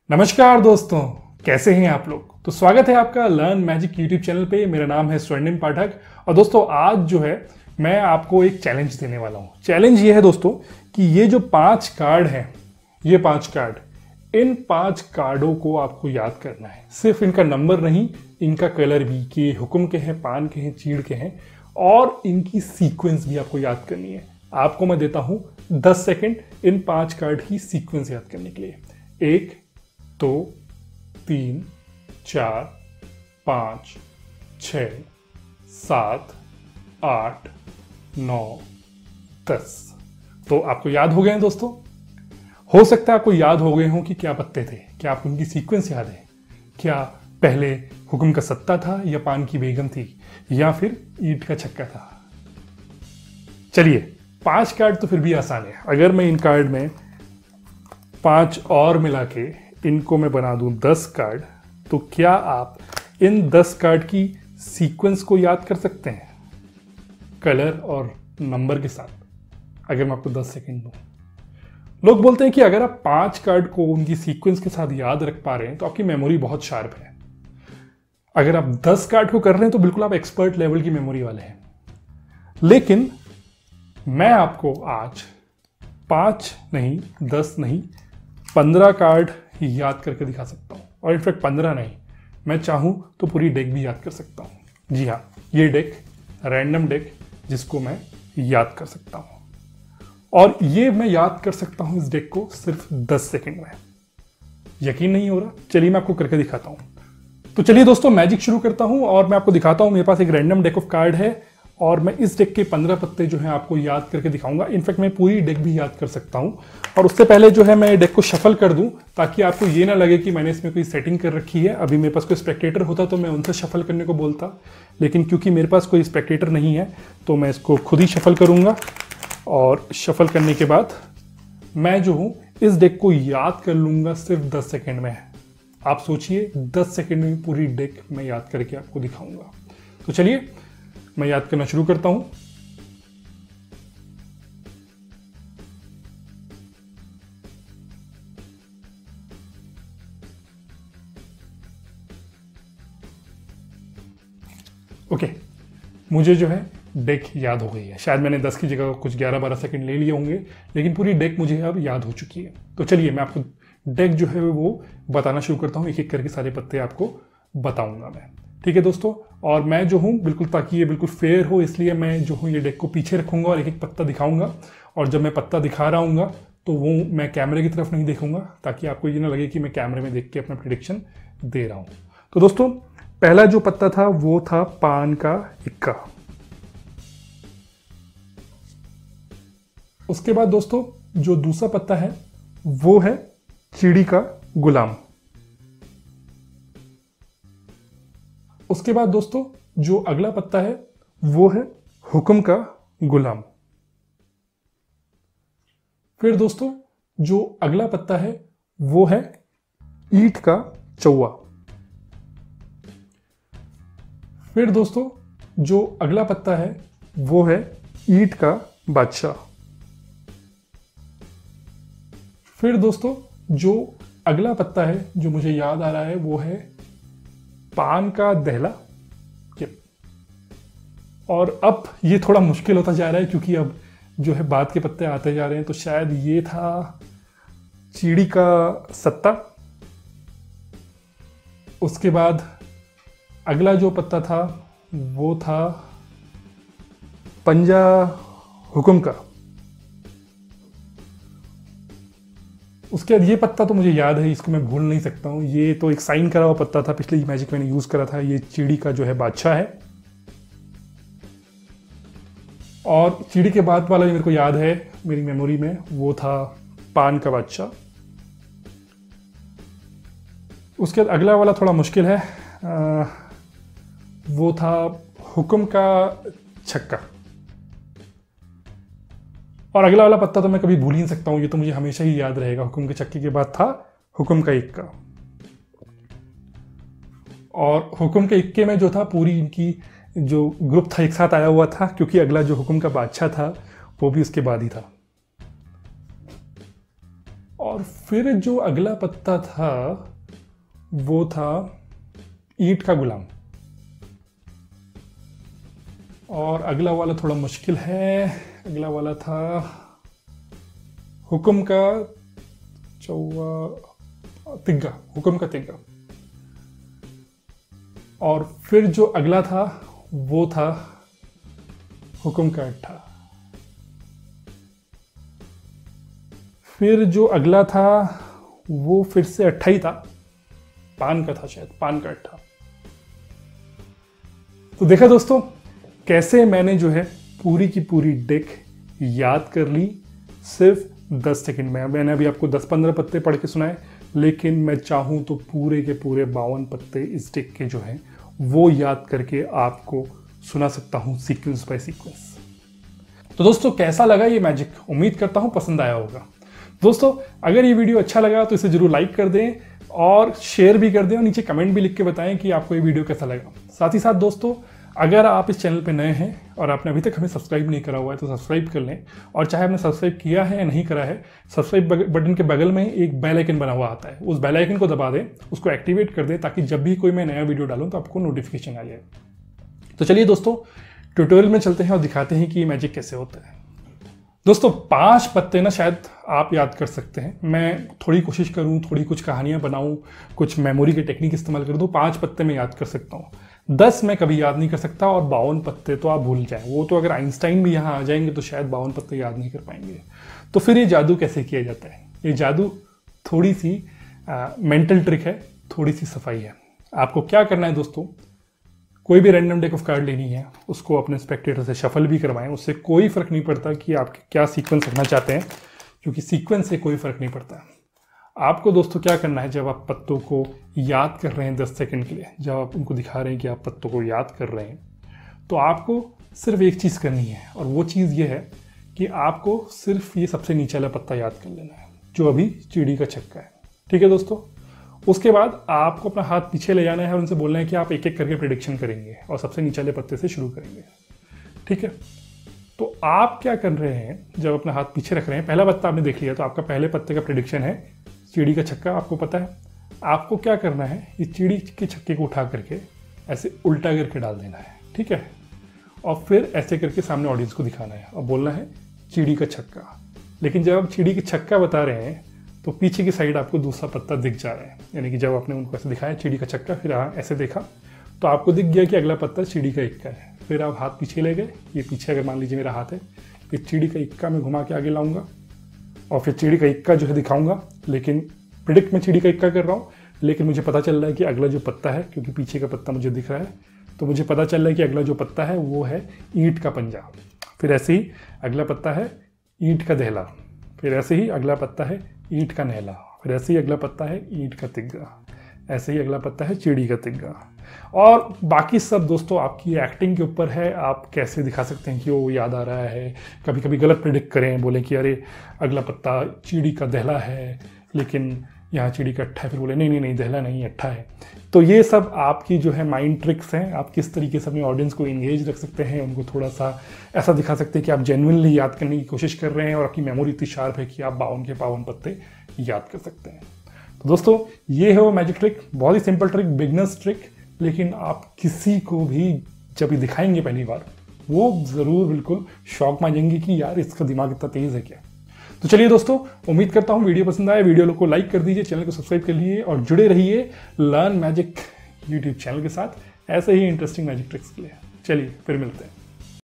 नमस्कार दोस्तों, कैसे हैं आप लोग। तो स्वागत है आपका लर्न मैजिक यूट्यूब चैनल पे। मेरा नाम है स्वर्णिम पाठक और दोस्तों आज जो है मैं आपको एक चैलेंज देने वाला हूं। चैलेंज ये है दोस्तों कि ये जो 5 कार्ड हैं, ये 5 कार्ड, इन 5 कार्डों को आपको याद करना है। सिर्फ इनका नंबर नहीं, इनका कलर भी, कि हुक्म के हैं, पान के हैं, चीड़ के हैं, और इनकी सीक्वेंस भी आपको याद करनी है। आपको मैं देता हूं 10 सेकेंड इन 5 कार्ड की सीक्वेंस याद करने के लिए। 1 2 3 4 5 6 7 8 9 10। तो आपको याद हो गए हैं दोस्तों। हो सकता है आपको याद हो गए हों कि क्या पत्ते थे, क्या आपको उनकी सीक्वेंस याद है, क्या पहले हुक्म का सत्ता था या पान की बेगम थी या फिर ईंट का छक्का था। चलिए, 5 कार्ड तो फिर भी आसान है। अगर मैं इन कार्ड में 5 और मिला के इनको मैं बना दूं 10 कार्ड, तो क्या आप इन 10 कार्ड की सीक्वेंस को याद कर सकते हैं कलर और नंबर के साथ? अगर मैं आपको 10 सेकंड दूं। लोग बोलते हैं कि अगर आप 5 कार्ड को उनकी सीक्वेंस के साथ याद रख पा रहे हैं तो आपकी मेमोरी बहुत शार्प है। अगर आप 10 कार्ड को कर रहे हैं तो बिल्कुल आप एक्सपर्ट लेवल की मेमोरी वाले हैं। लेकिन मैं आपको आज 5 नहीं, 10 नहीं, 15 कार्ड याद करके दिखा सकता हूं। और इनफैक्ट 15 नहीं, मैं चाहूं तो पूरी डेक भी याद कर सकता हूं। जी हाँ, ये डेक रैंडम डेक जिसको मैं याद कर सकता हूं, और ये मैं याद कर सकता हूं इस डेक को सिर्फ 10 सेकंड में। यकीन नहीं हो रहा? चलिए मैं आपको करके दिखाता हूं। तो चलिए दोस्तों, मैजिक शुरू करता हूं और मैं आपको दिखाता हूं। मेरे पास एक रैंडम डेक ऑफ कार्ड है और मैं इस डेक के 15 पत्ते जो हैं आपको याद करके दिखाऊंगा। इनफैक्ट मैं पूरी डेक भी याद कर सकता हूं। और उससे पहले जो है मैं डेक को शफल कर दूं ताकि आपको ये ना लगे कि मैंने इसमें कोई सेटिंग कर रखी है। अभी मेरे पास कोई स्पेक्टेटर होता तो मैं उनसे शफल करने को बोलता, लेकिन क्योंकि मेरे पास कोई स्पेक्टेटर नहीं है तो मैं इसको खुद ही शफल करूंगा। और शफल करने के बाद मैं जो हूं इस डेक को याद कर लूंगा सिर्फ 10 सेकेंड में। आप सोचिए, 10 सेकेंड में पूरी डेक मैं याद करके आपको दिखाऊंगा। तो चलिए मैं याद करना शुरू करता हूं। ओके, मुझे जो है डेक याद हो गई है। शायद मैंने 10 की जगह कुछ 11-12 सेकंड ले लिए होंगे, लेकिन पूरी डेक मुझे अब याद हो चुकी है। तो चलिए मैं आपको डेक जो है वो बताना शुरू करता हूं। एक एक करके सारे पत्ते आपको बताऊंगा मैं। ठीक है दोस्तों, और मैं जो हूं बिल्कुल, ताकि ये बिल्कुल फेयर हो, इसलिए मैं जो हूं ये डेक को पीछे रखूंगा और एक एक पत्ता दिखाऊंगा। और जब मैं पत्ता दिखा रहा हूँ तो वो मैं कैमरे की तरफ नहीं देखूंगा, ताकि आपको ये ना लगे कि मैं कैमरे में देख के अपना प्रेडिक्शन दे रहा हूं। तो दोस्तों, पहला जो पत्ता था वो था पान का इक्का। उसके बाद दोस्तों जो दूसरा पत्ता है वो है चिड़ी का गुलाम। उसके बाद दोस्तों जो अगला पत्ता है वो है हुक्म का गुलाम। फिर दोस्तों जो अगला पत्ता है वो है ईंट का चौवा। फिर दोस्तों जो अगला पत्ता है वो है ईंट का बादशाह। फिर दोस्तों जो अगला पत्ता है जो मुझे याद आ रहा है वो है पान का दहला। और अब ये थोड़ा मुश्किल होता जा रहा है क्योंकि अब जो है बाद के पत्ते आते जा रहे हैं। तो शायद ये था चीड़ी का सत्ता। उसके बाद अगला जो पत्ता था वो था पंजा हुक्म का। उसके बाद ये पत्ता तो मुझे याद है, इसको मैं भूल नहीं सकता हूँ। ये तो एक साइन करा हुआ पत्ता था, पिछले मैजिक मैंने यूज करा था। ये चिड़ी का जो है बादशाह है। और चिड़ी के बाद वाला जो मेरे को याद है मेरी मेमोरी में वो था पान का बादशाह। उसके बाद अगला वाला थोड़ा मुश्किल है, वो था हुक्म का छक्का। और अगला वाला पत्ता तो मैं कभी भूल ही नहीं सकता हूं, ये तो मुझे हमेशा ही याद रहेगा। हुक्म के छक्के के बाद था हुक्म का इक्का। और हुक्म के इक्के में जो था पूरी इनकी जो ग्रुप था एक साथ आया हुआ था, क्योंकि अगला जो हुक्म का बादशाह था वो भी उसके बाद ही था। और फिर जो अगला पत्ता था वो था ईंट का गुलाम। और अगला वाला थोड़ा मुश्किल है, अगला वाला था हुक्म का तिग्गा, हुक्म का तिग्गा। और फिर जो अगला था वो था हुक्म का अट्ठा। फिर जो अगला था वो फिर से अट्ठा ही था, पान का था शायद, पान का अट्ठा। तो देखा दोस्तों कैसे मैंने जो है पूरी की पूरी डेक याद कर ली सिर्फ 10 सेकंड में। मैंने अभी आपको 10-15 पत्ते पढ़ के सुनाए, लेकिन मैं चाहूं तो पूरे के पूरे 52 पत्ते इस डेक के जो हैं वो याद करके आपको सुना सकता हूं सीक्वेंस बाय सीक्वेंस। तो दोस्तों कैसा लगा ये मैजिक, उम्मीद करता हूं पसंद आया होगा। दोस्तों अगर ये वीडियो अच्छा लगा तो इसे जरूर लाइक कर दें और शेयर भी कर दें और नीचे कमेंट भी लिख के बताएं कि आपको ये वीडियो कैसा लगा। साथ ही साथ दोस्तों अगर आप इस चैनल पे नए हैं और आपने अभी तक हमें सब्सक्राइब नहीं करा हुआ है तो सब्सक्राइब कर लें, और चाहे आपने सब्सक्राइब किया है या नहीं करा है, सब्सक्राइब बटन के बगल में एक बेल आइकन बना हुआ आता है, उस बेल आइकन को दबा दें, उसको एक्टिवेट कर दें ताकि जब भी कोई मैं नया वीडियो डालूं तो आपको नोटिफिकेशन आ जाए। तो चलिए दोस्तों ट्यूटोरियल में चलते हैं और दिखाते हैं कि ये मैजिक कैसे होता है। दोस्तों 5 पत्ते ना शायद आप याद कर सकते हैं, मैं थोड़ी कोशिश करूं, थोड़ी कुछ कहानियां बनाऊं, कुछ मेमोरी के टेक्निक इस्तेमाल कर दूं, 5 पत्ते में याद कर सकता हूं, 10 मैं कभी याद नहीं कर सकता, और 52 पत्ते तो आप भूल जाएं। वो तो अगर आइंस्टाइन भी यहाँ आ जाएंगे तो शायद 52 पत्ते याद नहीं कर पाएंगे। तो फिर ये जादू कैसे किया जाता है? ये जादू थोड़ी सी मेंटल ट्रिक है, थोड़ी सी सफाई है। आपको क्या करना है दोस्तों, कोई भी रैंडम डेक ऑफ कार्ड लेनी है, उसको अपने स्पेक्टेटर से शफल भी करवाएं, उससे कोई फर्क नहीं पड़ता कि आप क्या सीक्वेंस रखना चाहते हैं, क्योंकि सीक्वेंस से कोई फर्क नहीं पड़ता। आपको दोस्तों क्या करना है, जब आप पत्तों को याद कर रहे हैं 10 सेकंड के लिए, जब आप उनको दिखा रहे हैं कि आप पत्तों को याद कर रहे हैं, तो आपको सिर्फ एक चीज़ करनी है, और वो चीज़ ये है कि आपको सिर्फ ये सबसे नीचे वाला पत्ता याद कर लेना है जो अभी चिड़ी का छक्का है। ठीक है दोस्तों, उसके बाद आपको अपना हाथ पीछे ले जाना है और उनसे बोलना है कि आप एक एक करके प्रेडिक्शन करेंगे और सबसे नीचे वाले पत्ते से शुरू करेंगे। ठीक है, तो आप क्या कर रहे हैं, जब अपना हाथ पीछे रख रहे हैं, पहला पत्ता आपने देख लिया, तो आपका पहले पत्ते का प्रेडिक्शन है चिड़ी का छक्का, आपको पता है। आपको क्या करना है, इस चिड़ी के छक्के को उठा करके ऐसे उल्टा करके डाल देना है। ठीक है, और फिर ऐसे करके सामने ऑडियंस को दिखाना है और बोलना है चिड़ी का छक्का। लेकिन जब आप चिड़ी का छक्का बता रहे हैं तो पीछे की साइड आपको दूसरा पत्ता दिख जा रहा है, यानी कि जब आपने उनको ऐसे दिखाया चिड़ी का छक्का, फिर ऐसे देखा तो आपको दिख गया कि अगला पत्ता चिड़ी का इक्का है। फिर आप हाथ पीछे ले गए, ये पीछे अगर मान लीजिए मेरा हाथ है, ये चिड़ी का इक्का मैं घुमा के आगे लाऊंगा और फिर चिड़ी का इक्का जो है दिखाऊंगा, लेकिन प्रिडिक्ट में चिड़ी का इक्का कर रहा हूँ, लेकिन मुझे पता चल रहा है कि अगला जो पत्ता है, क्योंकि पीछे का पत्ता मुझे दिख रहा है, तो मुझे पता चल रहा है कि अगला जो पत्ता है वो है ईंट का पंजा। फिर ऐसे ही अगला पत्ता है ईंट का दहला, फिर ऐसे ही अगला पत्ता है ईंट का नहला, फिर ऐसे ही अगला पत्ता है ईंट का तिग्गा, ऐसे ही अगला पत्ता है चिड़ी का तिग्गा। और बाकी सब दोस्तों आपकी एक्टिंग के ऊपर है, आप कैसे दिखा सकते हैं कि वो याद आ रहा है। कभी कभी गलत प्रेडिक्ट करें, बोले कि अरे अगला पत्ता चिड़ी का दहला है लेकिन यहाँ चिड़ी का अट्ठा है, फिर बोले नहीं नहीं नहीं दहला नहीं अट्ठा है। तो ये सब आपकी जो है माइंड ट्रिक्स हैं, आप किस तरीके से अपने ऑडियंस को इंगेज रख सकते हैं, उनको थोड़ा सा ऐसा दिखा सकते हैं कि आप जेन्युइनली याद करने की कोशिश कर रहे हैं और आपकी मेमोरी इतनी शार्प है कि आप 52 के 52 पत्ते याद कर सकते हैं। तो दोस्तों ये है वो मैजिक ट्रिक, बहुत ही सिंपल ट्रिक, बिगनर्स ट्रिक, लेकिन आप किसी को भी जब ये दिखाएंगे पहली बार वो ज़रूर बिल्कुल शॉक में आ जाएंगे कि यार इसका दिमाग इतना तेज़ है क्या। तो चलिए दोस्तों, उम्मीद करता हूँ वीडियो पसंद आया, वीडियो को लाइक कर दीजिए, चैनल को सब्सक्राइब कर लीजिए और जुड़े रहिए लर्न मैजिक यूट्यूब चैनल के साथ ऐसे ही इंटरेस्टिंग मैजिक ट्रिक्स के लिए। चलिए फिर मिलते हैं।